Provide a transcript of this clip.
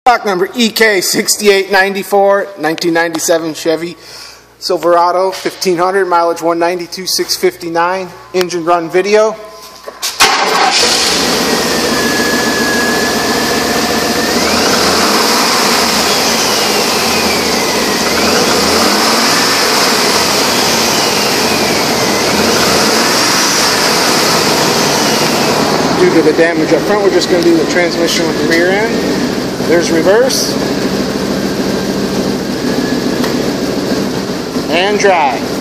Stock number EK6894, 1997 Chevy Silverado, 1500, mileage 192,659, engine run video. Due to the damage up front, we're just going to do the transmission with the rear end. There's reverse and drive.